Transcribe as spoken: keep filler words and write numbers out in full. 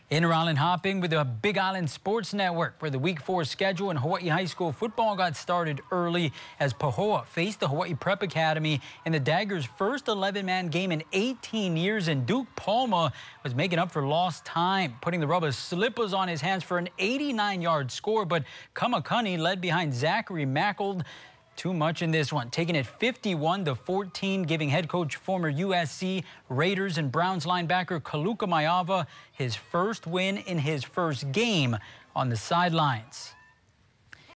Inter Island hopping with the Big Island Sports Network, where the week four schedule in Hawaii high school football got started early as Pahoa faced the Hawai'i Prep Academy in the Daggers' first eleven man game in eighteen years, and Duke Palma was making up for lost time, putting the rubber slippers on his hands for an eighty-nine yard score. But Kamakani led behind Zachary Mackled. Too much in this one, taking it fifty-one to fourteen, giving head coach former U S C, Raiders, and Browns linebacker Kaluka Maiava his first win in his first game on the sidelines.